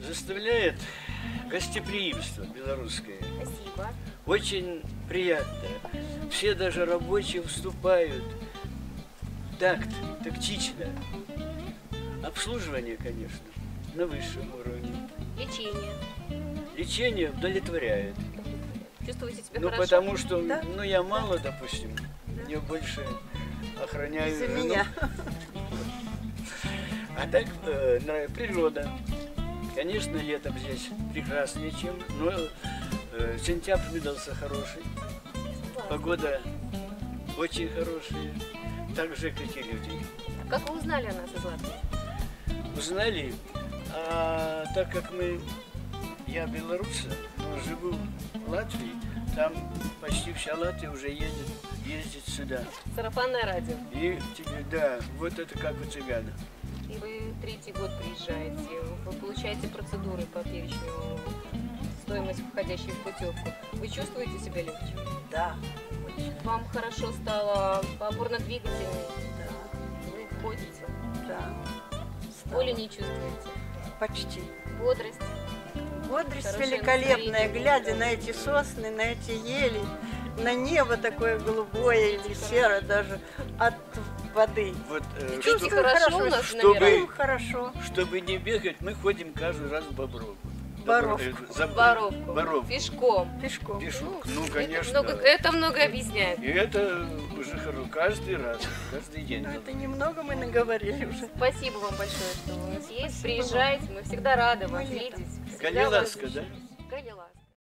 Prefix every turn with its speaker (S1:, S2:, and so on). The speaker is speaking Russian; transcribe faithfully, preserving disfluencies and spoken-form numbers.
S1: заставляет гостеприимство белорусское.
S2: Спасибо.
S1: Очень приятно. Все даже рабочие вступают. Такт, тактично. Обслуживание, конечно, на высшем уровне.
S2: Лечение.
S1: Лечение удовлетворяет.
S2: Чувствуете себя
S1: Ну,
S2: хорошо?
S1: потому что,
S3: Да.
S1: ну, я мало, допустим, я больше охраняю
S3: Из-за
S1: жену.
S3: меня.
S1: А так, э, на- природа. Конечно, летом здесь прекраснее, чем, но э, сентябрь выдался хороший. Погода очень хорошая. Так же, как и люди.
S2: Как вы узнали о нас из Латвии?
S1: Узнали, а так как мы, я белорус, но живу в Латвии, там почти вся Латвия уже едет, ездит сюда.
S2: Сарафанное радио.
S1: И тебе, да, вот это как у цыган.
S2: И вы третий год приезжаете, вы получаете процедуры по перечню, стоимость входящей в путевку. Вы чувствуете себя легче?
S3: Да, очень.
S2: Вам хорошо стало по опорно-двигательной?
S3: Да,
S2: Вы ходите?
S3: да.
S2: Боли не чувствуете?
S3: Почти.
S2: Бодрость?
S3: Бодрость
S2: Хорошее
S3: великолепная,
S2: настроение.
S3: глядя на эти сосны, на эти ели, на небо такое голубое или серое даже от воды.
S1: Вот, э,
S2: Видите,
S1: что-
S2: хорошо у нас
S1: чтобы-
S2: номера?
S3: Ну, хорошо.
S1: чтобы не бегать, мы ходим каждый раз в Бобровку.
S3: Боровку.
S1: Добро- э, за-
S2: Боровку.
S1: Боровку.
S2: Пешком.
S3: Пешком.
S1: Пешок. Ну,
S2: Это
S1: конечно.
S2: много, это много объясняет.
S1: И это уже хорошо. Каждый раз, каждый день.
S3: Ну, это немного мы наговорили уже.
S2: Спасибо вам большое, что вы у нас есть.
S3: Спасибо
S2: Приезжайте, мы всегда рады вас
S3: Мы летом.
S2: видеть. Всегда
S1: Галиласка,
S2: вас-
S1: да?